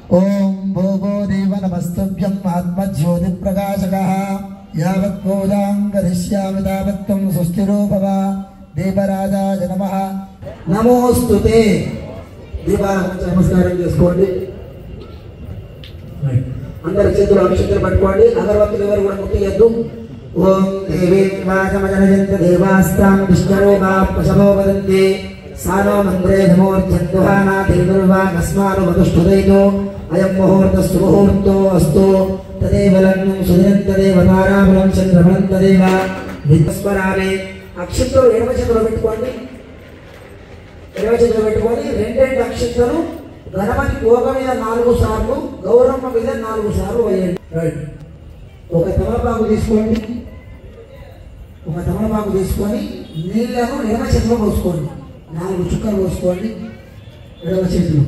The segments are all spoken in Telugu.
ओम भूभो देव नमस्तभ्यं आत्मज्योति प्रकाशकः यावत् पूजां करिष्यामि तावत् त्वं सुस्थिरो भव देवराजाय नमः नमोस्तुते दीपाराधన నమస్కారం చేసుకోండి అందరి చేతులు అభిషేకం పట్టుకోండి అగరవత్తులు ఎవరు కూడా ముట్టియద్దు ఓం దేవీ వాచమజనజంత దేవాస్తాం విష్ణురూపా పశవో వదంతి సానో మంత్రే నమోర్జంతుహానా దేవరువా కస్మాను వదుష్ఠుదైతో అయం ముహూర్తస్తు ముహూర్తో అస్తు తదేవ లగ్నం సుదినం తదేవ తారాబలం చంద్రబలం తదేవ విస్మరామి అక్షింతలు ఎడమ చేతిలో పెట్టుకోండి ఎడమ చేతిలో పెట్టుకొని రెండెండు అక్షింతలు గణపతి కోక మీద 4 సార్లు గౌరమ్మ మీద 4 సార్లు వేయండి ఒక తమలపాకు తీసుకొని నీళ్లను ఎడమ చేతిలో పోసుకోండి 4 చుక్కలు పోసుకోండి ఎడమ చేతిలో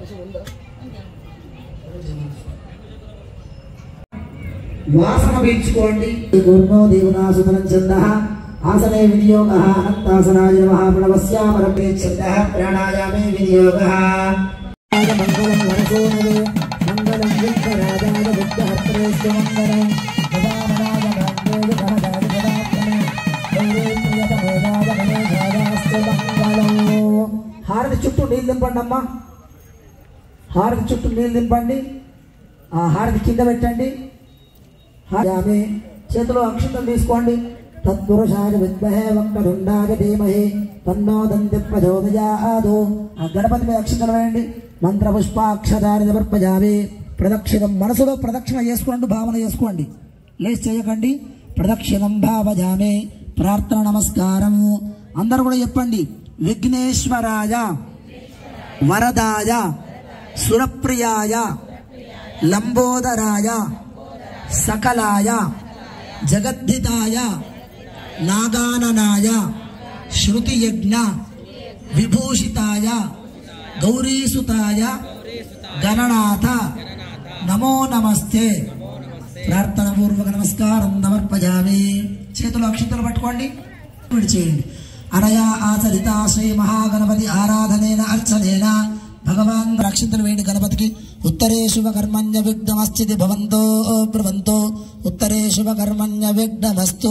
వాసన పీల్చుకోండి గురునో దేవనాసుతనం చందః ఆసనే వినియోగః అనంతాసనాయ నమః ప్రణవస్యామరపే చందః ప్రాణాయామే వినియోగః మంగళం వరసోనవే మంగళం విఘ్నరాజాయ విఘ్నహర్త్రేస్య మంగళం సదామనాద మంగళ గణదాయ గణాత్మనే గౌరేంద్రియతమోదాయ గణేశాయాస్య మంగళం హారతి చుట్టూ నీళ్ళు దింపండి అమ్మా హారతి చుట్టూ నీళ్ళు దింపండి ఆ హారతి కింద పెట్టండి హారతి చేతిలో అక్షంతలు తీసుకోండి తత్పురుషాయ విద్మహే వక్రతుండాయ ధీమహి తన్నో దంతి ప్రచోదయాత్ ఆ గణపతి మీద అక్షంతలు వేయండి మంత్రపుష్పాక్షరాన్ని సమర్పయామి ప్రదక్షిణం మనసులో ప్రదక్షిణ చేసుకోండి భావన చేసుకోండి లేచి చేయకండి ప్రదక్షిణం భావయామి ప్రార్థన నమస్కారం అందరూ కూడా చెప్పండి విఘ్నేశ్వరాయ వరదాయ సురప్రియాయ లంబోదరాయ సకలాయ జగద్ధితాయ నాగాననాయ శృతియజ్ఞ విభూషితాయ గౌరీసుతాయ గణనాథ నమో నమస్తే ప్రార్థన పూర్వక నమస్కారం సమర్పయామి చేతులు అక్షంతలు పట్టుకోండి విడిచేయండి అనయా ఆచరిత శ్రీ మహాగణపతి ఆరాధనేన అర్చనేన భగవాన్ అక్షంతలు వేయండి గణపతికి ఉత్తరే శుభకర్మణ్య విఘ్నమస్తి భవంతో బ్రువంతో ఉత్తరే శుభకర్మణ్య విఘ్నమస్తు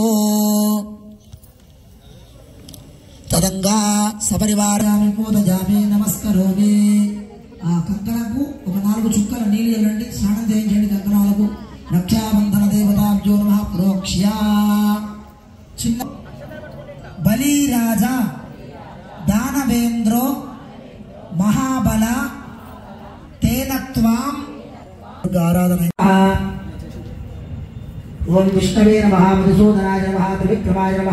తదంగా సపరివారాన్ని పూజయామి నమస్కరోమి ఆ కంకణకు ఒక 4 చుక్కల నీళ్ళు వెళ్ళండి స్నానం చేయించండి కంకణాలకు రక్షాబంధన దేవతాభ్యో నమః ప్రోక్ష్య చిన్న బలిరాజా దానవేంద్రో మహాబల తేనత్వాం ఆరాధన ఓం విష్ణవే నమః మధుసూదనాయ నమః త్రివిక్రమాయ నమః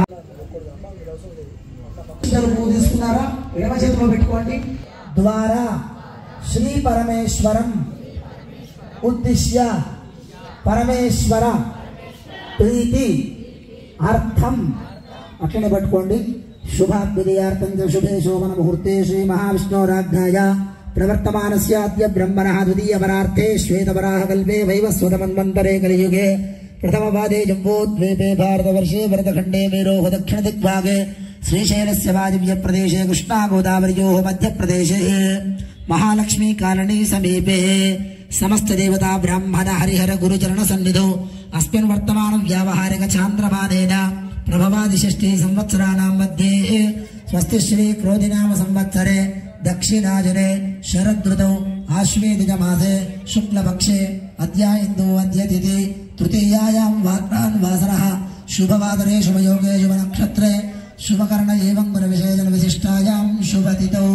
తీసుకున్నారా ఎడమ చేతిలో పెట్టుకోండి ద్వారా శ్రీ పరమేశ్వరం ఉద్దిశ్య పరమేశ్వర ప్రీతి అర్థం అట్లనే పట్టుకోండి శుభాభ్యుదయార్థం శుభే శోభన ముహూర్తే శ్రీ మహావిష్ణోరాజ్ఞాయ ప్రవర్తమానస్యాద్య బ్రహ్మణః ద్వితీయవరార్థే శ్వేతవరాహకల్పే వైవస్వతమన్వంతరే కలియుగే ప్రథమపాదే జంబోద్వీపే భారతవర్షే భరతఖండే మేరోః దక్షిణదిగ్భాగే శ్రీశైలస్య వాయవ్య ప్రదేశే కృష్ణా గోదావర్యోః మధ్యప్రదేశే మహాలక్ష్మీ కాలనీ సమీపే సమస్త దేవతా బ్రాహ్మణ హరిహర గురుచరణ సన్నిధౌ అస్మిన్ వర్తమాన వ్యావహారిక చాంద్రమానేన ప్రభవాది షష్ఠీ సంవత్సరాణాం మధ్యే స్వస్తి శ్రీ క్రోధినామ సంవత్సరే దక్షిణాజనే శరదృతౌ ఆశ్వేదిజ మాసే శుక్లపక్షే అద్యాయిందో అద్యతిథి తృతీయాయాం వాగ్నాన్ వాసరః శుభవాదరే శుభయోగే శుభనక్షత్రే శుభకర్ణ ఏవం గుణ విశేషణ విశిష్టాయాం శుభతిథౌ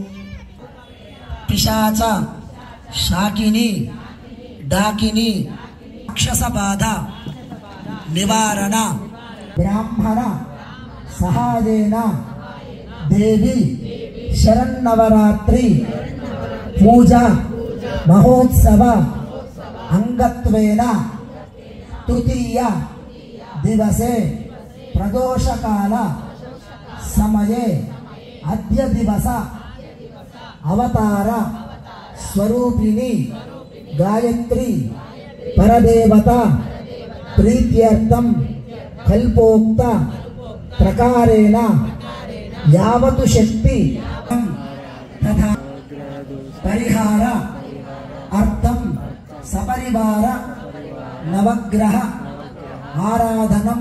పిశాచ శాకిని డాకిని రాక్షసబాధ నివారణ బ్రాహ్మణ సహాయేన దేవి శరన్నవరాత్రి పూజ మహోత్సవ అంగత్వేన తృతీయ దివసే ప్రదోషకాల సమయే అద్య దివస అవతార స్వరూపిణి గాయత్రి పరదేవత ప్రీత్యర్థం కల్పోక్త ప్రకారేణ యావతు శక్తి తథా పరిహార అర్థం सपरिवार नवग्रह आराधनम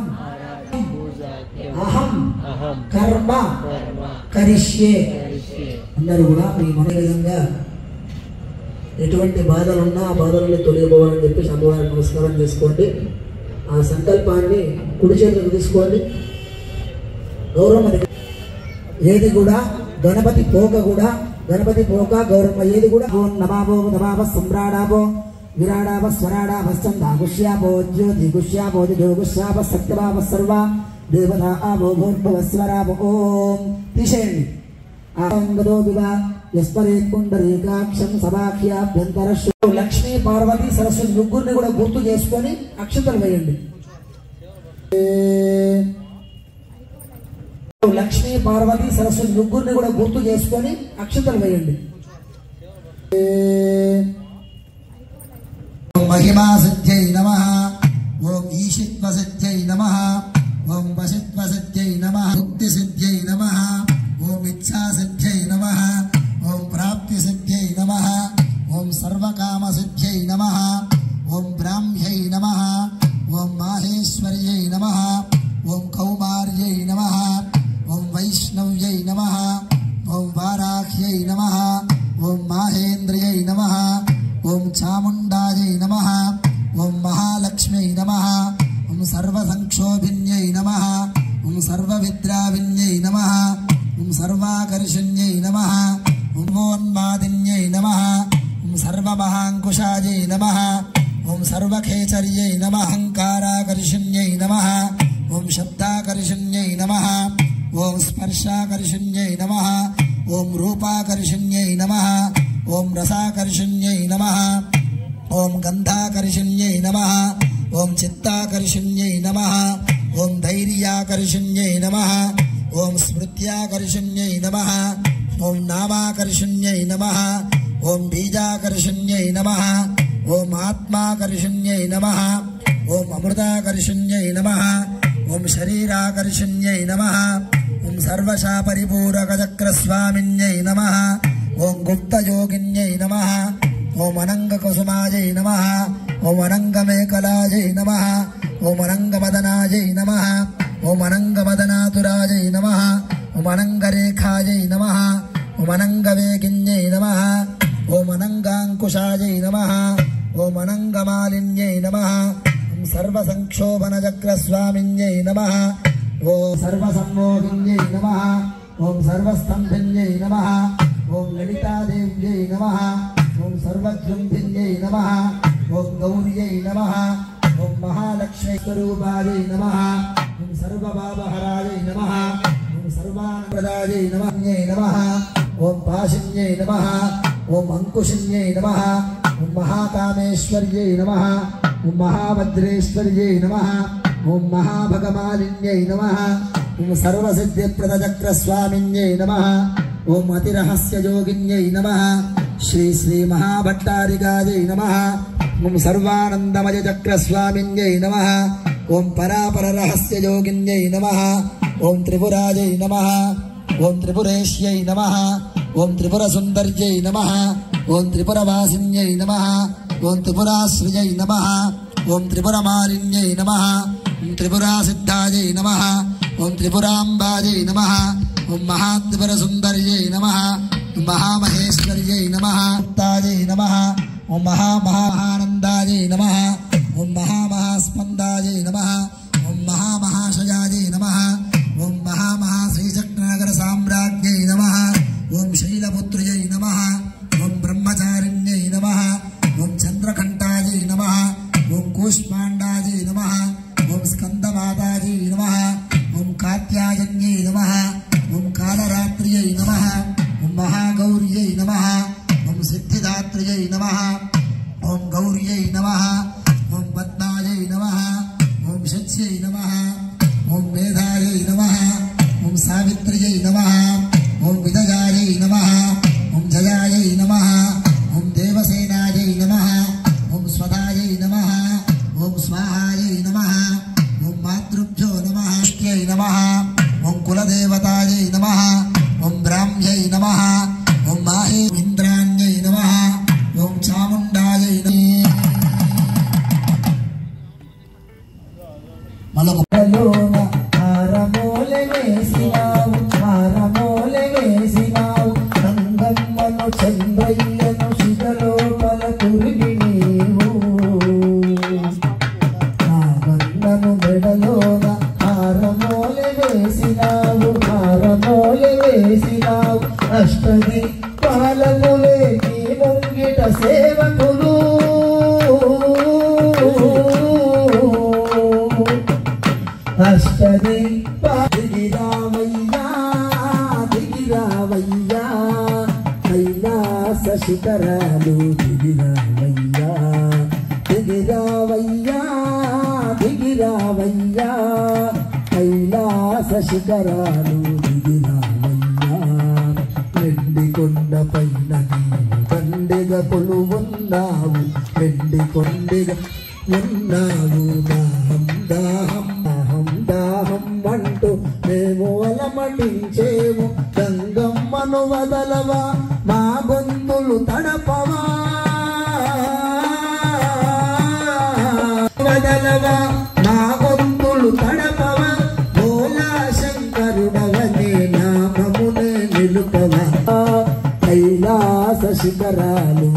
अहम कर्म करिष्ये अंदरू కూడా మీ మన విధంగా ఎటువంటి బాధలు ఉన్నా ఆ బాధలను తొలగిపోవాలని చెప్పి అమ్మవారికి నమస్కారం చేసుకోండి. ఆ సంకల్పాన్ని కుడి చేతులకు తీసుకోండి. గౌరవం ఏది కూడా గణపతి పోక గౌరమ్మ ఏది కూడా ఓం నమాభో నమాభ సమ్రాడాభో విరాడాభ స్వరాడాభ సంధాగుష్యాభో జ్యోతిగుష్యాభో దిగుష్యాభ సత్యభావ సర్వ దేవతా ఆభో భూర్భవ స్వరాభ ఓం తీసేయండి. ఆంగదో వివా యస్పరే కుండరీకాక్షం సభాఖ్యాభ్యంతర లక్ష్మీ పార్వతి సరస్వతి ముగ్గురిని కూడా గుర్తు చేసుకొని అక్షతలు వేయండి. లక్ష్మీ పార్వతి సరస్వతి ముగ్గురిని కూడా గుర్తు చేసుకొని అక్షతలు వేయండి. ఓం మహిమా సత్యై నమః, ఓం ఈశిత్వ సత్యై నమః, ఓం వశిత్వ సత్యై నమః, ముక్తి సిద్ధ్యై నమః, ఓం ఇచ్ఛా సిద్ధ్యై నమః, ఓం ప్రాప్తి సిద్ధ్యై నమః, ఓం సర్వకామ సిద్ధ్యై నమః, ఓం బ్రాహ్మ్యై నమః, ఓం మాహేశ్వర్యై నమః, ఓం కౌమార్యై నమః, ఓం వైష్ణవ్యై నమః, ఓం వారాహ్యై నమః, ఓం మాహేంద్రియై నమః, ఓం చాముండాయై నమః, ఓం మహాలక్ష్మ్యై నమః, ఓం సర్వసంక్షోభిన్యై నమః, ఓం సర్వవిద్రావిన్యై నమః, ఓం సర్వాకర్షణ్యై నమః, ఓం ఓన్మాదిన్యై నమః, ఓం సర్వమహాంకుశాయై నమః, ఓం సర్వఖేచర్యై నమః, అహంకారాకర్షణ్యై నమః, ఓం శబ్దాకర్షణ్యై నమః, ఓం స్పర్శాకర్షణ్యై నమః, ఓం రూపాకర్షణ్యై నమః, ఓం రసాకర్షణ్యై నమః, ఓం గంధాకర్షణ్యై నమః, ఓం చిత్తాకర్షణ్యై నమః, ఓం ధైర్యాకర్షణ్యై నమః, ఓం స్మృత్యాకర్షణ్యై నమః, ఓం నామాకర్షణ్యై నమః, ఓం బీజాకర్షణ్యై నమః, ఓం ఆత్మాకర్షణ్యై నమః, ఓం అమృతాకర్షణ్యై నమః, ఓం శరీరాకర్షణ్యై నమః, ఓం సర్వశాపరిపూరకచక్రస్వామిన్యై నమః, ఓం గుప్తయోగిన్యై నమః, ఓం అనంగకుసుమాయై నమః, ఓం అనంగమేకలాయై నమః, ఓం అనంగమదనాయై నమః, ఓం అనంగమదనాతురాయై నమః, ఓం అనంగరేఖాయై నమః, ఓం అనంగవేగిన్యై నమః, ఓం అనంగాంకుశాయై నమః, ఓం అనంగమాలిన్యై నమః, ఓం సర్వసంక్షోభనచక్రస్వామిన్యై నమః, ఓం సర్వసమ్మోహిన్యై నమః, ఓం సర్వస్తంభిన్యై నమః, ఓం లలితాదేవ్యై నమః, ఓం సర్వజృంభిన్యై నమః, ఓం గౌర్యై నమః, ఓం మహాలక్ష్మీ స్వరూపాయై నమః, ఓం సర్వభావహరాయై నమః, ఓం సర్వానందదాయై నమః, ఓం పాశిన్యై నమః, ఓం అంకుశిన్యై నమః, ఓం మహాకామేశ్వర్యై నమః, ఓం మహాభద్రేశ్వర్యై నమః, ఓం మహాభగమాలిన్యై నమః, ఓం సర్వసిద్ధిప్రదచక్రస్వామిన్యై నమః, ఓం అతిరహస్యయోగిన్యై నమః, శ్రీ శ్రీ మహాభట్టారికాయై నమః, ఓం సర్వానందమయచక్రస్వామిన్యై నమః, ఓం పరాపరరహస్యయోగిన్యై నమః, ఓం త్రిపురాయై నమః, ఓం త్రిపురేష్యై నమః, ఓం త్రిపురసుందర్యై నమః, ఓం త్రిపురవాసిన్యై నమః, ఓం త్రిపురాశ్రియై నమః, ఓం త్రిపురమాలిన్యై నమః, ఓం త్రిపురాసిద్ధాయై నమః, ఓం త్రిపురాంబాయై నమః, ఓం మహాత్రిపురసుందర్యై నమః, ఓం మహామహేశ్వర్యై నమః, తాయై నమః, ఓం మహామహానందాయై నమః, ఓం మహామహాస్పందాయై నమః, ఓం మహామహాశయాయై నమః, ఓం మహామహాశ్రీచక్రనగర సామ్రాజ్ఞై నమః, ఓం శైలపుత్ర్యై నమః, ఓం బ్రహ్మచారిణ్యై నమః, ఓం చంద్రకంఠాయై నమః, ఓం కూష్మాండాయై నమః, ఓం స్కందమాతాయై నమః, ఓం కాత్యాయన్యై నమః, ఓం కాలరాత్ర్యై నమః, ఓం మహాగౌర్యై నమః, ఓం సిద్ధిదాత్ర్యై నమః, ఓం గౌర్యై నమః, ఓం పద్మాయై నమః, ఓం శచ్యై నమః, ఓం మేధాయై నమః, ఓం సావిత్ర్యై నమః, ఓం విదయాయై నమః, ఓం జయాయై నమః, ఓం దేవసేనాయై నమః, ఓం స్వదాయై నమః, ఓం స్వాహాయై నమః, ఓం మాతృభ్యో నమః, శ్రీయై నమః, ఓం కులదేవతాయై నమః, ఓం బ్రాహ్మ్యై నమః, ఓం మాహే ఇంద్రాణ్యై నమః, ఓం చాముండాయై నమః. సేవకులు దిగిరావయ్యా దిగిరావయ్యా కైలాస శిఖరాలు దిగిరావయ్యా దిగిరావయ్యా దిగిరావయ్యా కైలాస శిఖరాలు దిగిరావయ్యా వెండి కొండ పైన నీవు దండిగా కొలువున్నావు వెండి కొండిగా ఉన్నావు దాహం దాహం దాహం దాహం అంటూ మేము అలమటించేము గంగమ్మను వదలవా మా గొంతులు తడపవా వదలవా మా గొంతులు తడపవా భోలా శంకరుడవనే నామమునే నిలుపవా కైలాస శిఖరాలు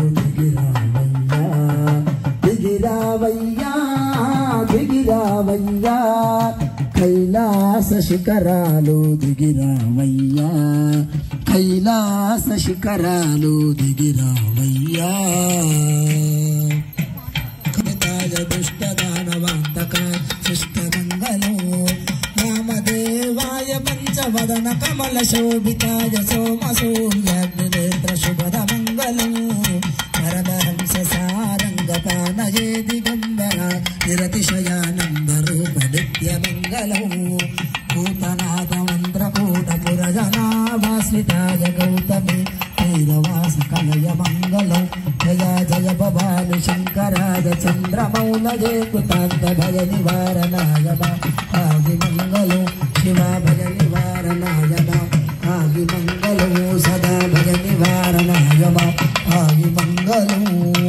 దిగిరావయ్యా దిగిరావయ్యా కైలాస శిఖరాలు దిగిరావయ్యా కైలాస శిఖరాలు దిగిరావయ్యా కవితాయ దుష్ట దానవాంతక శిష్టమంగళో రామదేవాయ పంచవదన కమల శోభితాయ సోమ సూర్యాగ్నినేత్ర శుభద మంగళం పరమహంస సారంగపానయే దిగంబర నిరతిశయానంద రూప నిత్య మంగళం భూతనాథ మంత్రకూట పురజనాభాస్మితాయ గౌతమి భైరవాస కలయ మంగళం జయ జయ భవాని శంకరాజ చంద్రమౌళజే కృతాంత భయ నివారణాయ ఆది మంగళం శివ భయ నివారణాయ ఆది మంగళం సదా భయ నివారణాయ ఆది మంగళం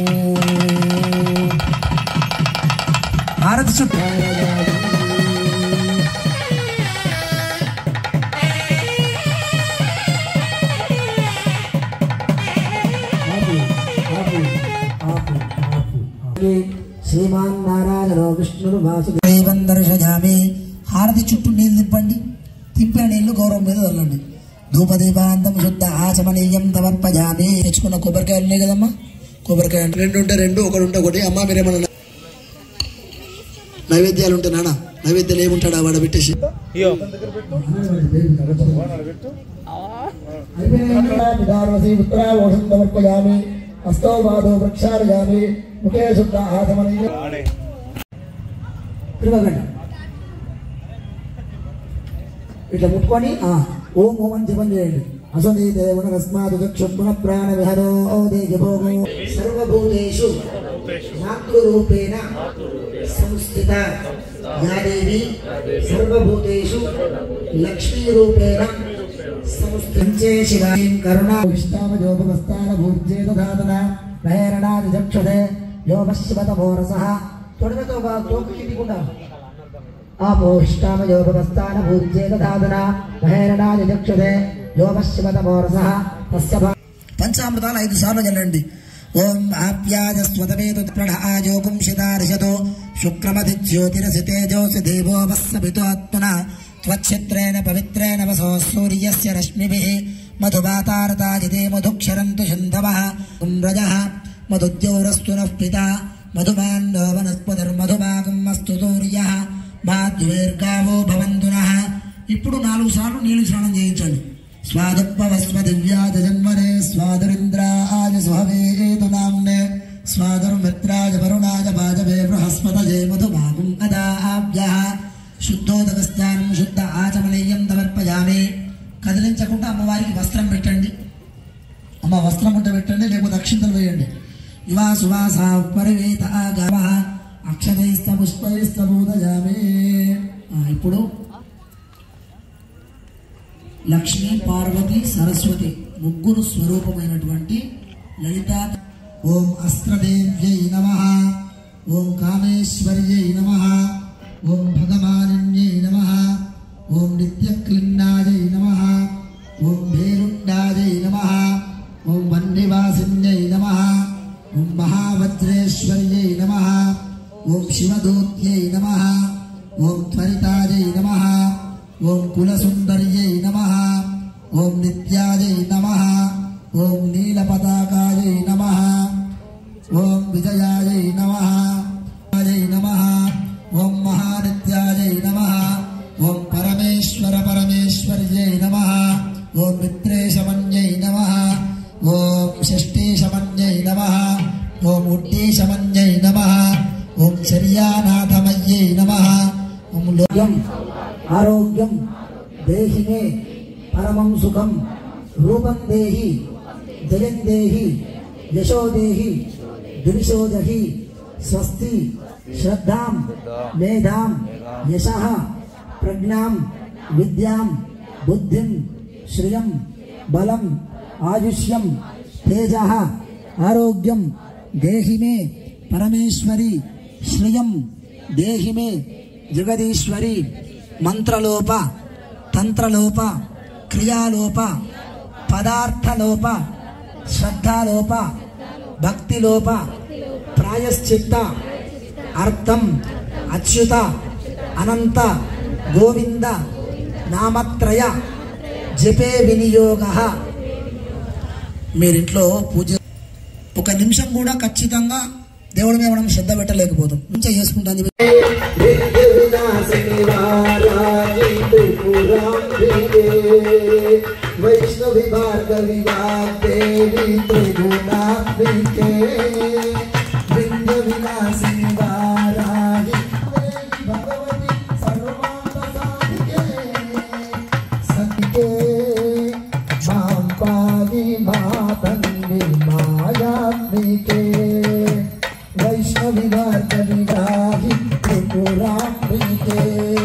భారత శ్రీమాన్ నారాయణ విష్ణుడు వాసుదేవం దర్శయామి హారతి చుట్టూ నీళ్ళు తిప్పండి తిప్పిన నీళ్లు గౌరవం మీద వెళ్ళండి ధూపదీపాంతం శుద్ధ ఆచమనీయం సమర్పయామి తెచ్చుకున్న కొబ్బరికాయలు ఉన్నాయి కదమ్మా కొబ్బరికాయలు రెండు ఉంటే రెండు ఒకటి ఉంటే ఒకటి అమ్మ మీరేమన్నా నైవేద్యాలు ఉంటే నాన్న నైవేద్యాలు ఏముంటాడా వాడ పెట్టేసి సమర్పయామి హస్తో బాధో వృక్షారయామి ముఖే శుద్ధ ఆచమనీయం ఇట్లా ముట్టుకొని ఓం ఓం అని జపం చేయండి అసంది దేవున తస్మాత్ చక్షుణ ప్రాణ విహరో దేజభోగో సర్వభూతేషు మాతృరూపేణ సంస్థిత యా దేవి సర్వభూతేషు లక్ష్మీరూపేణ సంస్థితే శివాం కరుణా విష్టామజోపస్థాన భూర్జే దధాతన భైరణాది చక్షుదే యోమశివతమోరసః తొడగతో తోకకిదికుండా ఆపోష్టామయోపస్థాన భూర్జే దధాతన భైరణాది చక్షుదే యోమశివతమోరసః తస్య పంచామృతాలు 5 సార్లు చల్లండి ఓం ఆప్యాజస్వతమేతు ప్రణః ఆజోగుం శితారిషతో శుక్రమధి జ్యోతిరసితేజోసి దేవో వస్సవితో ఆత్మనా త్వచ్ఛత్రేణ పవిత్రేణ వసో సూర్యస్య రశ్మిభిః మధువాతారతాజితే మధుక్షరంతు శంధవః రజః మధుద్యోరస్తు నః పితా మధుమాన్నో వనస్పతిర్మధుమాగం అస్తు సూర్యః మాద్వేర్గావో భవంతు నః ఇప్పుడు 4 సార్లు నీళ్ళు స్నానం చేయించండి స్వాదుపవస్వ దివ్యాజ జన్మనే స్వాదురింద్రాయ సుహవేతు నామ్నే స్వాదుర్మిత్రాయ వరుణాయ వాజవే బృహస్పతయే మధుమాగం అదాభ్యః శుద్ధోదకస్నానం శుద్ధ ఆచమనీయం సమర్పయామి కదిలించకుండా అమ్మవారికి వస్త్రం పెట్టండి అమ్మ వస్త్రం ఉంటే పెట్టండి లేకపోతే అక్షింతలు వేయండి ఇవా సువాస పరివేత గావ అక్షతైస్త పుష్పైస్త బోధయామి ఇప్పుడు లక్ష్మీ పార్వతి సరస్వతి ముగ్గురు స్వరూపమైనటువంటి లలిత ఓం అస్త్రదేవ్యై నమః ఓం కామేశ్వర్యై నమః ఓం భగవానిన్యై నమః ఓం నిత్యక్లిన్నాయై నమః ఓం భేరుండాయై నమః ఓం వన్నివాసిన్యై నమః ఓం మహావజ్రేశ్వర్యై నమః ఓం శివదూత్యై నమః ఓం త్వరితాయై నమః ఓం కులసుందర్యై నమః ఓం నిత్యాయై నమః ఓం నీలపతాకాయై నమః ఓం విజయాయై నమః నమః ఓం మహానిత్యాయై నమః ఓం పరమేశ్వర పరమేశ్వర్యై నమః ఓం మిత్రేశమన్యై నమః ఓం షష్ఠీశమన్యై నమః ఓం ఉడ్డీశమన్యై నమః ఓం చర్యానాథమయ్యై నమః ఓం లోక్యం ఆరోగ్యం దేహి మే పరమం సుఖం రూపం దేహి జయం దేహి యశో దేహి దురిశోదహి స్వస్తి శ్రద్ధాం మేధాం యశః ప్రజ్ఞాం విద్యాం బుద్ధిం శ్రియం బలం ఆయుష్యం తేజః ఆరోగ్యం దేహి మే పరమేశ్వరి శ్రియం దేహి మే జగదీశ్వరి మంత్రలోప తంత్రలోప క్రియాలోప పదార్థలోప శ్రద్ధాలోప భక్తిలోప ప్రాయశ్చిత్త అర్థం అచ్యుత అనంత గోవింద నామత్రయ జపే వినియోగ. మీరింట్లో పూజ ఒక నిమిషం కూడా ఖచ్చితంగా దేవుడి మీద మనం శ్రద్ధ పెట్టలేకపోతాం. మంచిగా చేసుకుంటాను. వైష్ణవి భార్గవి వాగ్దేవి త్రిగుణాత్మికే వింధ్య విలాసిని వారాహి భగవతి సర్వాంత సాధికే సతికే మాం పాది మాతంగి మాయాత్మికే వైష్ణవి భార్గవి వాగి త్రిపురాత్మికే.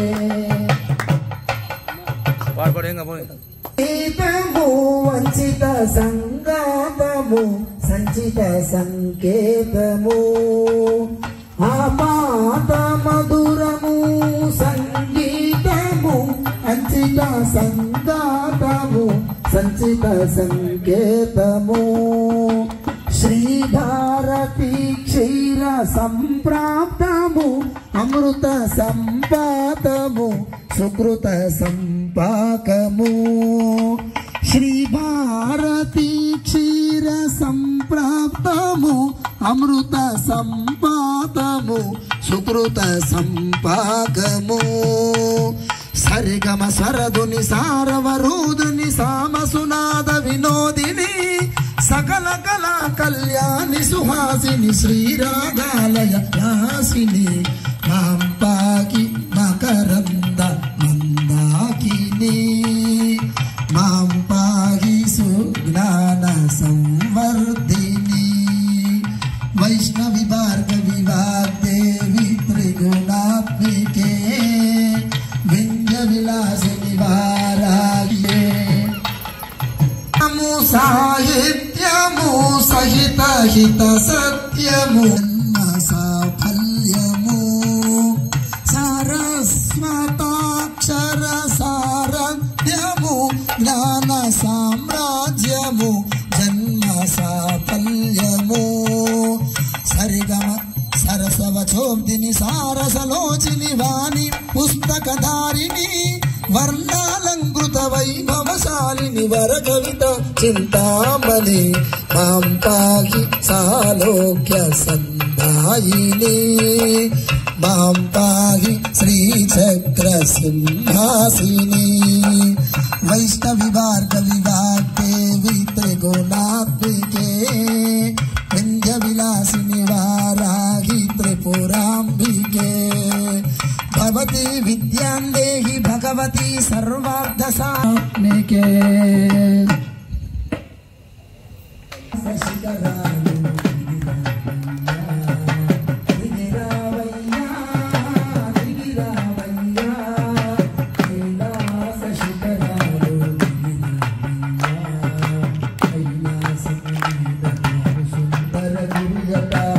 వంచిత సంగాతము సంచిత సంకేతము ఆపాత మధురము సంగీతము అంచిత సంగాతము సంచిత సంకేతము శ్రీ భారతి క్షీర సంప్రాప్తము అమృత సంపాతము సుకృత సంపాకము శ్రీ భారతి క్షీర సంప్రాప్తము అమృత సంపాతము సుకృత సంపాకము సరిగమ స్వరధుని సారవరోధుని సామసునాద వినోదిని సకల కళా కళ్యాణి సుహాసిని శ్రీరాగాలయ యాసిని మాం పాకి మకరంద మందాకిని మాం పాగి సుజ్ఞాన సంవర్ధిని వైష్ణవి భార్గవి వాగ్దేవి త్రిగుణాత్మికే వింధ్య విలాసిని వారాహ్యే. సాహిత్యము సహిత హిత సత్యము సాఫల్యము సారస్వతాక్షర సారథ్యము జ్ఞాన సామ్రాజ్యము జన్మ సాఫల్యము సరిగమ సరసవచోబ్దిని సారసలోచిని వాణి పుస్తకధారిణి వర్ణాలంకృత వైభవశాలిని వర కవిత చింతామణి మాం పాగి సాలోక్య సందాయిని మాం పాగి శ్రీచక్ర సింహాసిని వైష్ణవి భార్గవి వాగ్దేవి త్రిగుణాత్మికే వింధ్య విలాసిని వారాహి త్రిపురాంబికే భవతి విద్యాందేహి భగవతి సర్వార్థ సాత్మికే. సుందర గురియత